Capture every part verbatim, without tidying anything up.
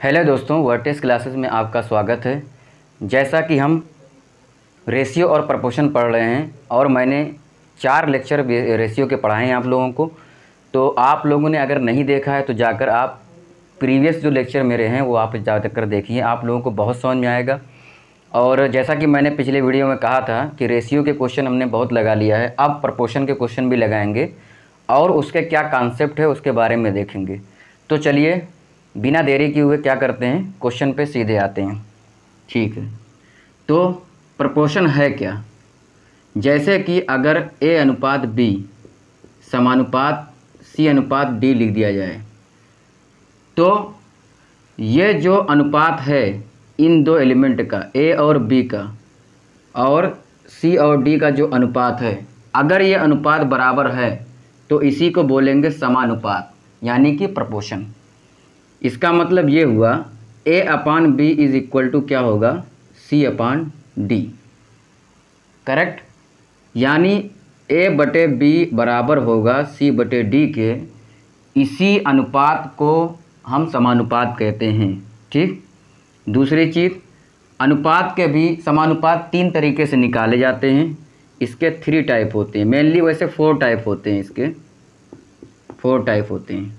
Hello दोस्तों, vertex classes में आपका स्वागत है। जैसा कि हम रेशियो और प्रपोर्शन पढ़ रहे हैं और मैंने चार लेक्चर रेशियो के पढ़ाए हैं आप लोगों को, तो आप लोगों ने अगर नहीं देखा है तो जाकर आप प्रीवियस जो लेक्चर मेरे हैं वो आप जाकर देखिए, आप लोगों को बहुत समझ में आएगा। और जैसा कि मैंने पिछले वीडियो में कहा था कि रेशियो के क्वेश्चन हमने बहुत लगा लिया है, अब प्रपोर्शन के क्वेश्चन भी लगाएंगे और उसके क्या कॉन्सेप्ट है उसके बारे में देखेंगे। तो चलिए बिना देरी किए हुए क्या करते हैं, क्वेश्चन पे सीधे आते हैं। ठीक है, तो प्रपोर्शन है क्या? जैसे कि अगर ए अनुपात बी समानुपात सी अनुपात डी लिख दिया जाए, तो ये जो अनुपात है इन दो एलिमेंट का, ए और बी का, और सी और डी का जो अनुपात है, अगर ये अनुपात बराबर है तो इसी को बोलेंगे समानुपात, यानी कि प्रपोर्शन। इसका मतलब ये हुआ A upon B is equal to क्या होगा, सी अपान डी। करेक्ट, यानी ए बटे बी बराबर होगा सी बटे डी के। इसी अनुपात को हम समानुपात कहते हैं। ठीक, दूसरी चीज़, अनुपात के भी समानुपात तीन तरीके से निकाले जाते हैं। इसके थ्री टाइप होते हैं, मेनली वैसे फोर टाइप होते हैं, इसके फोर टाइप होते हैं।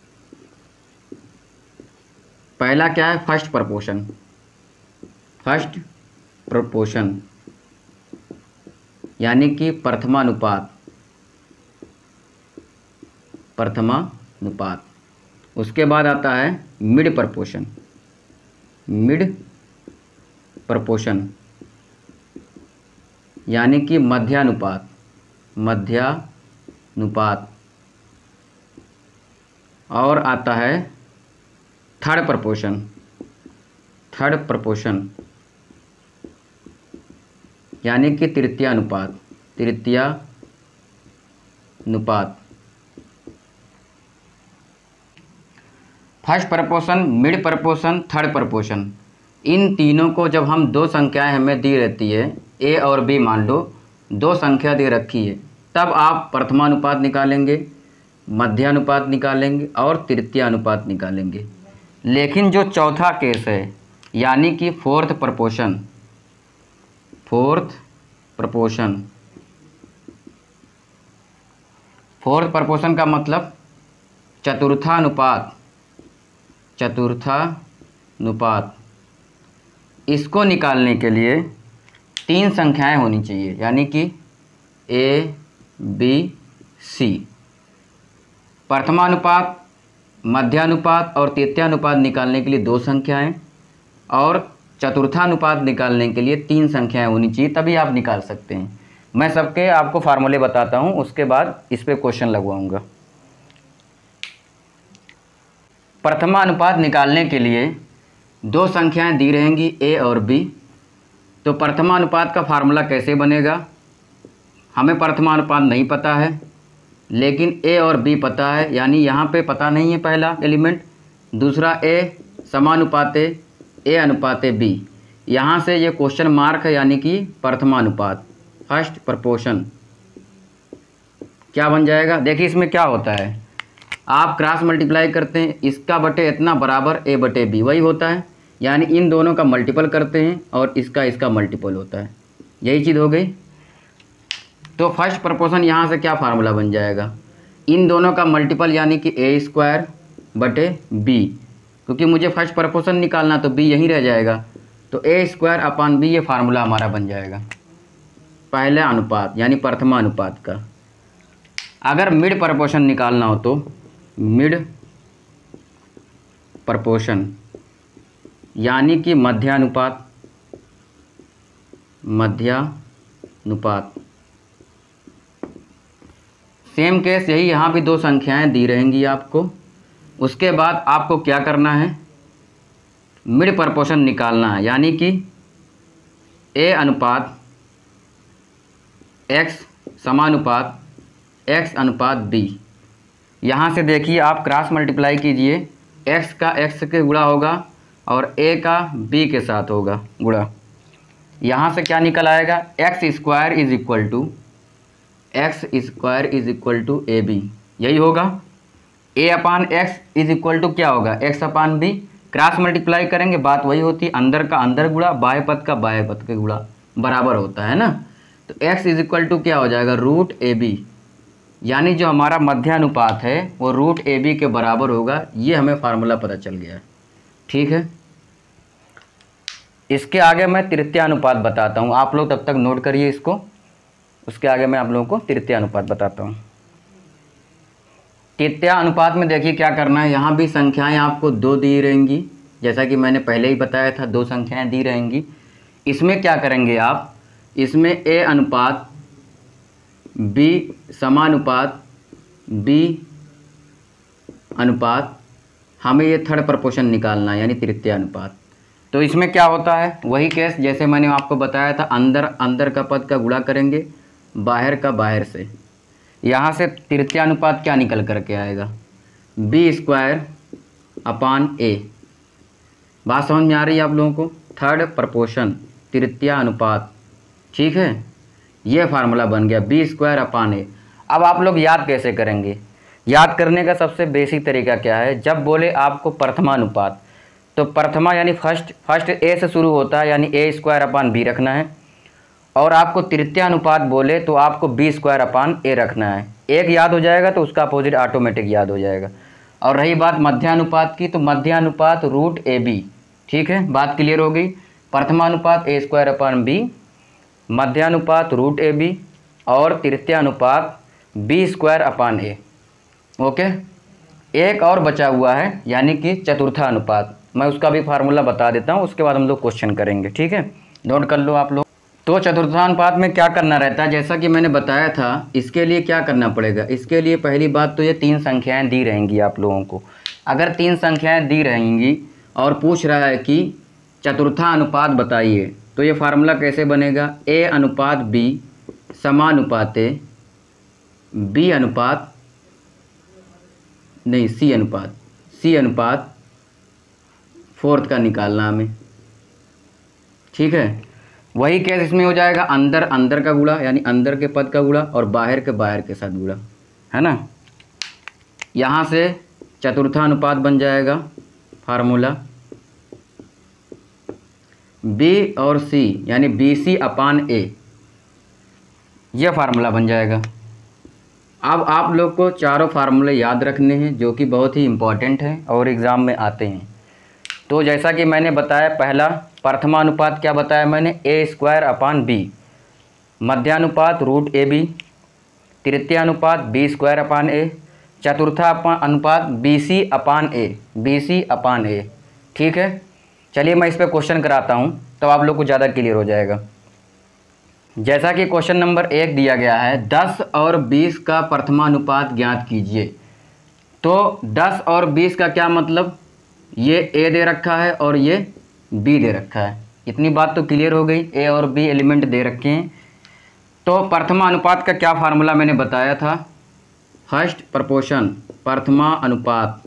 पहला क्या है, फर्स्ट प्रपोर्शन। फर्स्ट प्रपोर्शन यानी कि प्रथमानुपात, प्रथमानुपात। उसके बाद आता है मिड प्रपोर्शन, मिड प्रपोर्शन यानी कि मध्यानुपात, मध्यानुपात। और आता है थर्ड प्रपोर्शन, थर्ड प्रपोर्शन यानी कि तृतीयानुपात, तृतीयानुपात। First proportion, mid proportion, third proportion, इन तीनों को जब हम दो संख्याएं हमें दी रहती है, ए और बी मान लो दो संख्या दे रखी है, तब आप प्रथमानुपात निकालेंगे, मध्यानुपात निकालेंगे और तृतीयानुपात निकालेंगे। लेकिन जो चौथा केस है यानी कि fourth proportion, fourth proportion, fourth proportion का मतलब चतुर्थानुपात, चतुर्थानुपात। इसको निकालने के लिए तीन संख्याएं होनी चाहिए, यानी कि ए बी सी। प्रथमानुपात, मध्यानुपात और तृतीयानुपात निकालने के लिए दो संख्याएं, और चतुर्थानुपात निकालने के लिए तीन संख्याएं होनी चाहिए, तभी आप निकाल सकते हैं। मैं सबके आपको फार्मूले बताता हूं, उसके बाद इस पे क्वेश्चन लगवाऊंगा। प्रथमानुपात निकालने के लिए दो संख्याएं दी रहेंगी ए और बी, तो प्रथमानुपात का फार्मूला कैसे बनेगा? हमें प्रथमानुपात नहीं पता है, लेकिन ए और बी पता है, यानी यहाँ पे पता नहीं है पहला एलिमेंट। दूसरा, ए समानुपाते ए अनुपाते बी, यहाँ से ये क्वेश्चन मार्क है, यानी कि प्रथमानुपात, फर्स्ट प्रपोर्शन। क्या बन जाएगा? देखिए इसमें क्या होता है, आप क्रॉस मल्टीप्लाई करते हैं, इसका बटे इतना बराबर ए बटे बी, वही होता है, यानी इन दोनों का मल्टीपल करते हैं और इसका इसका मल्टीपल होता है, यही चीज़ हो गई। तो फर्स्ट प्रपोर्शन यहाँ से क्या फार्मूला बन जाएगा, इन दोनों का मल्टीपल यानी कि ए स्क्वायर बटे बी, क्योंकि मुझे फर्स्ट प्रपोर्शन निकालना तो बी यहीं रह जाएगा, तो ए स्क्वायर अपान बी, ये फार्मूला हमारा बन जाएगा पहला अनुपात यानी प्रथमानुपात का। अगर मिड प्रपोर्शन निकालना हो तो मिड प्रपोर्शन यानी कि मध्यानुपात, मध्यानुपात। सेम केस यही, यहाँ भी दो संख्याएं दी रहेंगी आपको। उसके बाद आपको क्या करना है, मिड प्रपोर्शन निकालना है, यानी कि ए अनुपात एक्स समानुपात एक्स अनुपात बी। यहाँ से देखिए आप क्रॉस मल्टीप्लाई कीजिए, एक्स का एक्स के गुणा होगा और ए का बी के साथ होगा गुणा। यहाँ से क्या निकल आएगा, X square is equal to X square is equal to A B, यही होगा। A upon X is equal to क्या होगा, X upon B, cross multiply करेंगे बात वही होती है, अंदर का अंदर गुणा बाह्य पद का बाह्य पद के गुणा बराबर होता है ना। तो x इज इक्वल टू क्या हो जाएगा, रूट ए बी, यानी जो हमारा मध्यानुपात है वो रूट ए बी के बराबर होगा। ये हमें फार्मूला पता चल गया है, ठीक है। इसके आगे मैं तृतीय अनुपात बताता हूँ, आप लोग तब तक नोट करिए इसको। उसके आगे मैं आप लोगों को तृतीय अनुपात बताता हूँ। तृतीय अनुपात में देखिए क्या करना है, यहाँ भी संख्याएं आपको दो दी रहेंगी, जैसा कि मैंने पहले ही बताया था, दो संख्याएं दी रहेंगी। इसमें क्या करेंगे आप, इसमें a अनुपात b समानुपात b अनुपात, हमें ये थर्ड प्रपोर्शन निकालना है यानी तृतीय अनुपात। तो इसमें क्या होता है, वही केस जैसे मैंने आपको बताया था, अंदर अंदर का पद का गुणा करेंगे बाहर का बाहर से। यहाँ से तृतीय अनुपात क्या निकल करके आएगा, बी स्क्वायर अपान ए। बात समझ में आ रही है आप लोगों को, थर्ड प्रपोर्शन तृतीय अनुपात, ठीक है। ये फार्मूला बन गया बी स्क्वायर अपान ए। अब आप लोग याद कैसे करेंगे, याद करने का सबसे बेसिक तरीका क्या है, जब बोले आपको प्रथमानुपात तो प्रथमा यानी फर्स्ट, फर्स्ट ए से शुरू होता है यानी ए स्क्वायर अपान बी रखना है, और आपको तृतीय अनुपात बोले तो आपको बी स्क्वायर अपान ए रखना है। एक याद हो जाएगा तो उसका अपोजिट ऑटोमेटिक याद हो जाएगा। और रही बात मध्यानुपात की, तो मध्यानुपात रूट ए बी, ठीक है, बात क्लियर हो गई। प्रथमानुपात ए स्क्वायर अपान बी, मध्यानुपात रूट ए बी, और तृतीय अनुपात B square upon A. Okay, एक और बचा हुआ है यानी कि चतुर्था अनुपात, मैं उसका भी फार्मूला बता देता हूँ, उसके बाद हम लोग क्वेश्चन करेंगे, ठीक है, नोट कर लो आप लोग। तो चतुर्थानुपात में क्या करना रहता है, जैसा कि मैंने बताया था, इसके लिए क्या करना पड़ेगा, इसके लिए पहली बात तो ये तीन संख्याएं दी रहेंगी आप लोगों को। अगर तीन संख्याएं दी रहेंगी और पूछ रहा है कि चतुर्था अनुपात बताइए, तो ये फार्मूला कैसे बनेगा, ए अनुपात बी समानुपाते बी अनुपात नहीं सी अनुपात सी अनुपात फोर्थ का निकालना हमें, ठीक है। वही केस इसमें हो जाएगा, अंदर अंदर का गुणा यानी अंदर के पद का गुणा और बाहर के बाहर के साथ गुणा, है ना। यहाँ से चतुर्था अनुपात बन जाएगा फार्मूला b और c यानी बी सी अपान ए, यह फार्मूला बन जाएगा। अब आप लोग को चारों फार्मूले याद रखने हैं जो कि बहुत ही इम्पॉर्टेंट हैं और एग्ज़ाम में आते हैं। तो जैसा कि मैंने बताया, पहला प्रथमानुपात क्या बताया मैंने, ए स्क्वायर अपान बी, मध्यानुपात रूट ए बी, तृतीय अनुपात बी स्क्वायर अपान ए, चतुर्था अनुपात बी सी अपान ए, बी सी अपान ए, ठीक है। चलिए मैं इस पर क्वेश्चन कराता हूँ तब तो आप लोग को ज़्यादा क्लियर हो जाएगा। जैसा कि क्वेश्चन नंबर एक दिया गया है, दस और बीस का प्रथमानुपात ज्ञात कीजिए। तो दस और बीस का क्या मतलब, ये ए दे रखा है और ये बी दे रखा है, इतनी बात तो क्लियर हो गई, ए और बी एलिमेंट दे रखे हैं। तो प्रथमा अनुपात का क्या फार्मूला मैंने बताया था, फर्स्ट प्रपोर्शन प्रथमा अनुपात,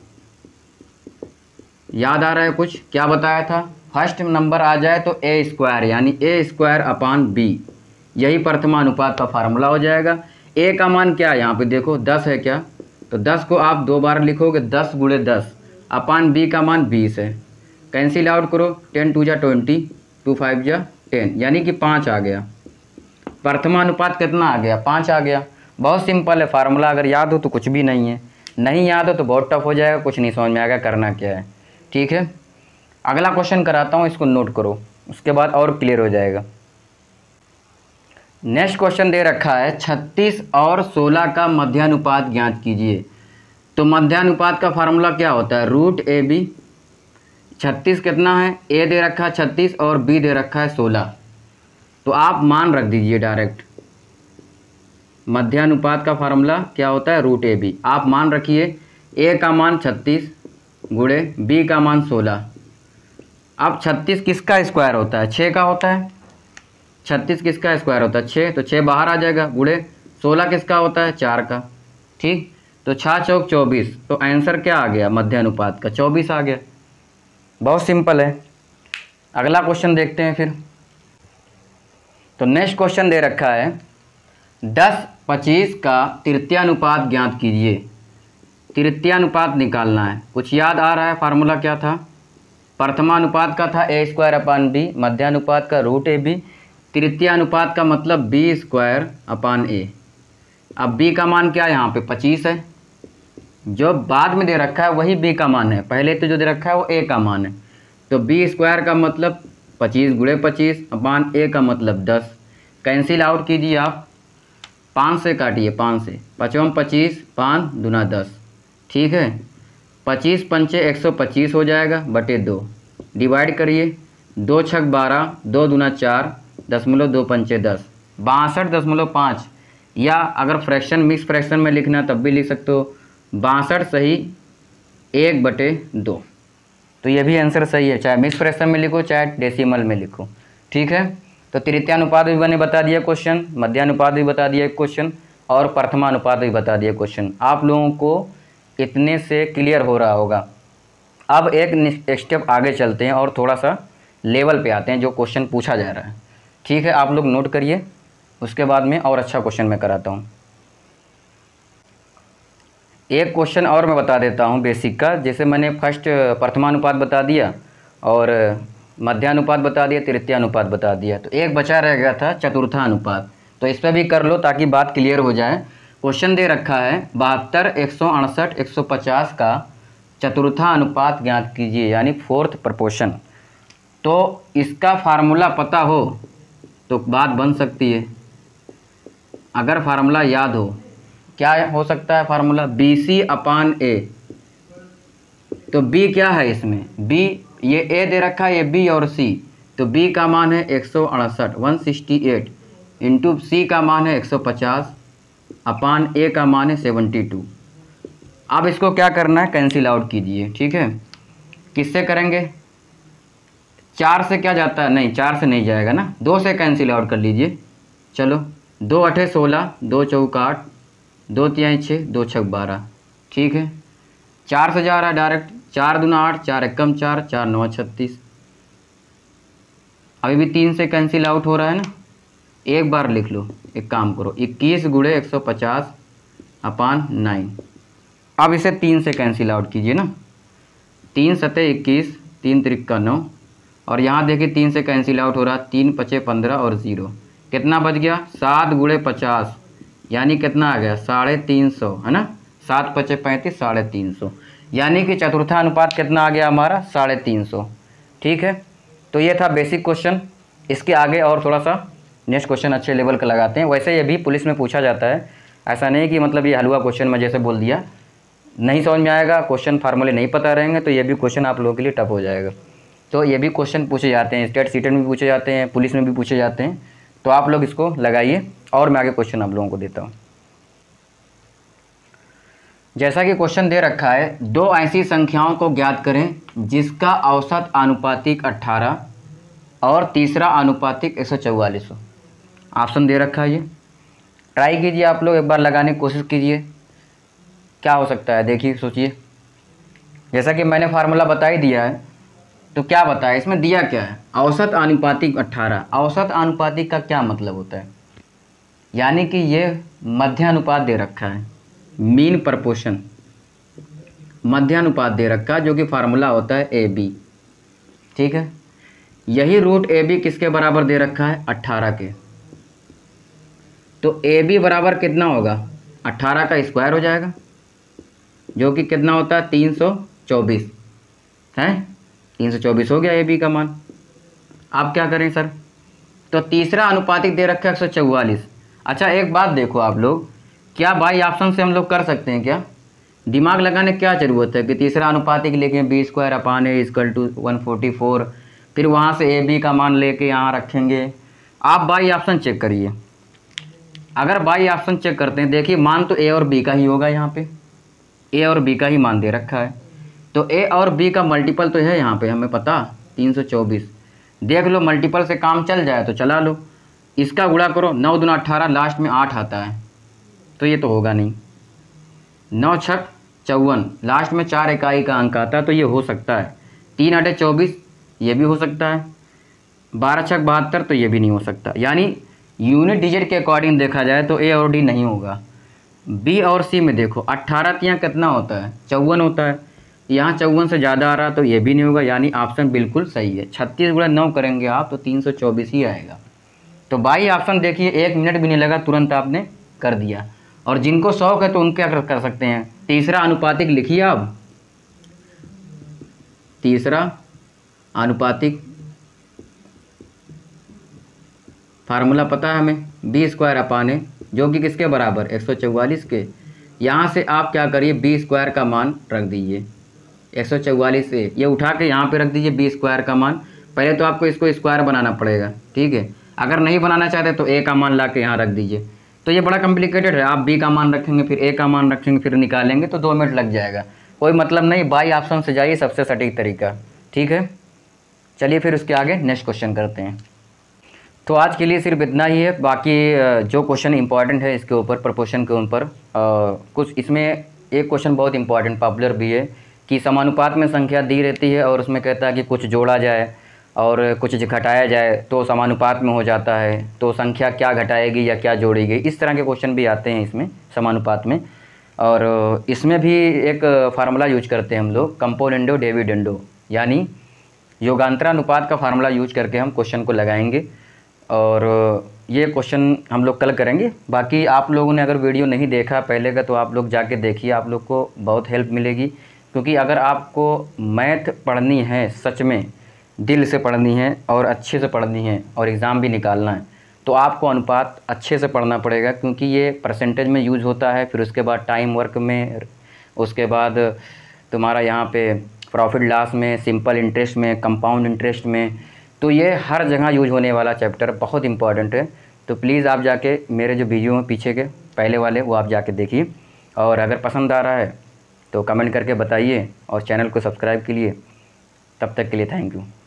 याद आ रहा है कुछ, क्या बताया था, फर्स्ट नंबर आ जाए तो ए स्क्वायर यानी ए स्क्वायर अपान बी, यही प्रथमा अनुपात का फार्मूला हो जाएगा। ए का मान क्या है, यहाँ पे देखो दस है क्या, तो दस को आप दो बार लिखोगे, दस गुणे दस अपान बी का मान बीस है, कैंसिल आउट करो, टेन टू जा ट्वेंटी, टू फाइव जा टेन, यानी कि पाँच आ गया। प्रथमानुपात कितना आ गया, पाँच आ गया। बहुत सिंपल है फार्मूला, अगर याद हो तो कुछ भी नहीं है, नहीं याद हो तो बहुत टफ हो जाएगा, कुछ नहीं समझ में आएगा करना क्या है, ठीक है। अगला क्वेश्चन कराता हूँ, इसको नोट करो, उसके बाद और क्लियर हो जाएगा। नेक्स्ट क्वेश्चन दे रखा है, छत्तीस और सोलह का मध्यानुपात ज्ञात कीजिए। तो मध्यानुपात का फार्मूला क्या होता है, रूट ए बी, छत्तीस कितना है, ए दे रखा है छत्तीस और बी दे रखा है सोलह, तो आप मान रख दीजिए डायरेक्ट। मध्यानुपात का फार्मूला क्या होता है, रूट ए बी, आप मान रखिए, ए का मान छत्तीस गुणे बी का मान सोलह। अब छत्तीस किसका स्क्वायर होता है, छः का होता है, छत्तीस किसका स्क्वायर होता है, छः, तो छः बाहर आ जाएगा, गुणे सोलह किसका होता है, चार का, ठीक। तो छः चौक चौबीस, तो आंसर क्या आ गया मध्यानुपात का, चौबीस आ गया। बहुत सिंपल है। अगला क्वेश्चन देखते हैं फिर। तो नेक्स्ट क्वेश्चन दे रखा है, दस पच्चीस का तृतीयानुपात ज्ञात कीजिए। तृतीयानुपात निकालना है, कुछ याद आ रहा है, फार्मूला क्या था, प्रथमानुपात का था ए स्क्वायर अपान बी, मध्यानुपात का रूट ए बी, तृतीयानुपात का मतलब बी स्क्वायर अपान ए। अब बी का मान क्या है यहाँ पे पच्चीस है, जो बाद में दे रखा है वही बी का मान है, पहले तो जो दे रखा है वो ए का मान है। तो बी स्क्वायर का मतलब पच्चीस गुणे पच्चीस अपान ए का मतलब दस। कैंसिल आउट कीजिए आप, पाँच से काटिए, पाँच से पचपन पच्चीस, पाँच दूना दस, ठीक है। पच्चीस पंचे एक सौ पच्चीस हो जाएगा बटे दो, डिवाइड करिए, दो छक बारह, दो दूना चार, दशमलव दो पंचे दस, बासठ दशमलव पाँच, या अगर फ्रैक्शन मिक्स फ्रैक्शन में लिखना तब भी लिख सकते हो, बासठ सही एक बटे दो। तो ये भी आंसर सही है, चाहे मिक्स फ्रैक्शन में लिखो चाहे डेसिमल में लिखो, ठीक है। तो तृतीयानुपात भी मैंने बता दिया क्वेश्चन, मध्यानुपात भी बता दिया क्वेश्चन, और प्रथमानुपात भी बता दिया क्वेश्चन। आप लोगों को इतने से क्लियर हो रहा होगा। अब एक स्टेप आगे चलते हैं और थोड़ा सा लेवल पे आते हैं जो क्वेश्चन पूछा जा रहा है, ठीक है। आप लोग नोट करिए, उसके बाद में और अच्छा क्वेश्चन मैं कराता हूँ। एक क्वेश्चन और मैं बता देता हूँ बेसिक का, जैसे मैंने फर्स्ट प्रथमानुपात बता दिया और मध्यानुपात बता दिया, तृतीयानुपात बता दिया, तो एक बचा रह गया था चतुर्थानुपात। तो इस पर भी कर लो ताकि बात क्लियर हो जाए। क्वेश्चन दे रखा है बहत्तर, एक सौ अड़सठ, एक सौ पचास का चतुर्थानुपात ज्ञात कीजिए, यानी फोर्थ प्रपोर्शन। तो इसका फार्मूला पता हो तो बात बन सकती है। अगर फार्मूला याद हो, क्या हो सकता है फार्मूला, बी सी अपान ए। तो बी क्या है इसमें, बी ये ए दे रखा है, ये बी और सी, तो बी का मान है एक सौ अड़सठ one sixty eight, into C का मान है एक सौ पचास, अपान ए का मान है सेवेंटी टू। अब इसको क्या करना है, कैंसिल आउट कीजिए, ठीक है। किससे करेंगे, चार से क्या जाता है, नहीं चार से नहीं जाएगा ना, दो से कैंसिल आउट कर लीजिए। चलो, दो अठे सोलह, दो चौका आठ, दो तिहाई छः, दो छक बारह, ठीक है। चार से जा रहा है डायरेक्ट, चार दूना आठ, चार एकम चार, चार नौ छत्तीस। अभी भी तीन से कैंसिल आउट हो रहा है ना, एक बार लिख लो, एक काम करो, इक्कीस गुणे एक सौ पचास अपान नाइन। अब इसे तीन से कैंसिल आउट कीजिए ना, तीन सतह इक्कीस, तीन त्रिक्का नौ, और यहाँ देखिए तीन से कैंसिल आउट हो रहा है, तीन पचे पंद्रह और ज़ीरो, कितना बच गया, सात गुणे पचास, यानी कितना आ गया, साढ़े तीन सौ, है ना। सात पचे पैंतीस, साढ़े तीन सौ, यानी कि चतुर्थानुपात कितना आ गया हमारा, साढ़े तीन सौ, ठीक है। तो ये था बेसिक क्वेश्चन। इसके आगे और थोड़ा सा नेक्स्ट क्वेश्चन अच्छे लेवल का लगाते हैं। वैसे ये भी पुलिस में पूछा जाता है, ऐसा नहीं कि मतलब ये हलवा क्वेश्चन मैं जैसे बोल दिया, नहीं समझ में आएगा, क्वेश्चन फार्मूले नहीं पता रहेंगे तो ये भी क्वेश्चन आप लोगों के लिए टफ हो जाएगा। तो ये भी क्वेश्चन पूछे जाते हैं, स्टेट सीटेट में भी पूछे जाते हैं, पुलिस में भी पूछे जाते हैं, तो आप लोग इसको लगाइए। और मैं आगे क्वेश्चन आप लोगों को देता हूँ। जैसा कि क्वेश्चन दे रखा है, दो ऐसी संख्याओं को ज्ञात करें जिसका औसत आनुपातिक अट्ठारह और तीसरा आनुपातिक एक सौ चौवालीस हो। ऑप्शन दे रखा है, ये ट्राई कीजिए, आप लोग एक बार लगाने की कोशिश कीजिए, क्या हो सकता है, देखिए सोचिए। जैसा कि मैंने फार्मूला बता ही दिया है, तो क्या बताया इसमें, दिया क्या है, औसत आनुपातिक अट्ठारह। औसत आनुपातिक का क्या मतलब होता है, यानी कि ये मध्यानुपात दे रखा है, मीन प्रपोर्शन मध्यानुपात दे रखा है, जो कि फार्मूला होता है ए बी, ठीक है। यही रूट ए बी किसके बराबर दे रखा है, अट्ठारह के। तो ए बी बराबर कितना होगा, अट्ठारह का स्क्वायर हो जाएगा, जो कि कितना होता है, तीन सौ चौबीस है, तीन सौ चौबीस हो गया ए बी का मान। आप क्या करें सर, तो तीसरा अनुपातिक दे रखा है एक सौ चौवालीस। अच्छा एक बात देखो आप लोग, क्या बाई ऑप्शन से हम लोग कर सकते हैं क्या, दिमाग लगाने क्या ज़रूरत है कि तीसरा अनुपातिक लेके B square upon A equal to one forty four, फिर वहाँ से ए बी का मान लेके यहाँ रखेंगे। आप बाई ऑप्शन चेक करिए, अगर बाई ऑप्शन चेक करते हैं, देखिए मान तो ए और बी का ही होगा, यहाँ पे ए और बी का ही मान दे रखा है, तो ए और बी का मल्टीपल तो है यहाँ पे हमें पता, तीन सौ चौबीस। देख लो मल्टीपल से काम चल जाए तो चला लो, इसका गुणा करो, नौ दूना अट्ठारह, लास्ट में आठ आता है, तो ये तो होगा नहीं। नौ छक चौवन, लास्ट में चार इकाई का अंक आता है, तो ये हो सकता है। तीन आठे चौबीस, ये भी हो सकता है। बारह छक बहत्तर, तो ये भी नहीं हो सकता। यानी यूनिट डिजिट के अकॉर्डिंग देखा जाए तो ए और डी नहीं होगा। बी और सी में देखो, अट्ठारह तियाँ कितना होता है, चौवन होता है, यहाँ चौवन से ज़्यादा आ रहा तो ये भी नहीं होगा, यानी ऑप्शन बिल्कुल सही है। छत्तीस गुणा नौ करेंगे आप तो तीन सौ चौबीस ही आएगा। तो बाई ऑप्शन देखिए, एक मिनट भी नहीं लगा, तुरंत आपने कर दिया। और जिनको शौक है तो उनके क्या कर सकते हैं, तीसरा अनुपातिक लिखिए आप। तीसरा अनुपातिक फार्मूला पता है हमें, बी स्क्वायर अपान है, जो कि किसके बराबर, एक सौ चौवालीस के। यहाँ से आप क्या करिए, बी स्क्वायर का मान रख दीजिए, एक सौ चौवालीस से ये उठा के यहाँ पे रख दीजिए बी स्क्वायर का मान। पहले तो आपको इसको स्क्वायर बनाना पड़ेगा, ठीक है। अगर नहीं बनाना चाहते तो ए का मान ला के यहाँ रख दीजिए। तो ये बड़ा कॉम्प्लिकेटेड है, आप बी का मान रखेंगे, फिर ए का मान रखेंगे, फिर निकालेंगे तो दो मिनट लग जाएगा, कोई मतलब नहीं। बाई ऑप्शन से जाइए, सबसे सटीक तरीका, ठीक है। चलिए फिर उसके आगे नेक्स्ट क्वेश्चन करते हैं। तो आज के लिए सिर्फ इतना ही है, बाकी जो क्वेश्चन इंपॉर्टेंट है इसके ऊपर, प्रपोर्शन के ऊपर कुछ, इसमें एक क्वेश्चन बहुत इंपॉर्टेंट पॉपुलर भी है कि समानुपात में संख्या दी रहती है और उसमें कहता है कि कुछ जोड़ा जाए और कुछ घटाया जाए तो समानुपात में हो जाता है, तो संख्या क्या घटाएगी या क्या जोड़ेगी, इस तरह के क्वेश्चन भी आते हैं इसमें समानुपात में। और इसमें भी एक फार्मूला यूज करते हैं हम लोग, कंपोनेंडो डिविडेंडो, यानी योगांतरानुपात का फार्मूला यूज करके हम क्वेश्चन को लगाएंगे। और ये क्वेश्चन हम लोग कल करेंगे। बाकी आप लोगों ने अगर वीडियो नहीं देखा पहले का तो आप लोग जाके देखिए, आप लोग को बहुत हेल्प मिलेगी। क्योंकि अगर आपको मैथ पढ़नी है, सच में दिल से पढ़नी है और अच्छे से पढ़नी है और एग्ज़ाम भी निकालना है, तो आपको अनुपात अच्छे से पढ़ना पड़ेगा, क्योंकि ये परसेंटेज में यूज़ होता है, फिर उसके बाद टाइम वर्क में, उसके बाद तुम्हारा यहाँ पे प्रॉफिट लॉस में, सिंपल इंटरेस्ट में, कंपाउंड इंटरेस्ट में, तो ये हर जगह यूज होने वाला चैप्टर बहुत इंपॉर्टेंट है। तो प्लीज़ आप जाके मेरे जो वीडियो हैं पीछे के पहले वाले वो आप जाके देखिए, और अगर पसंद आ रहा है तो कमेंट करके बताइए और चैनल को सब्सक्राइब कीजिए। तब तक के लिए थैंक यू।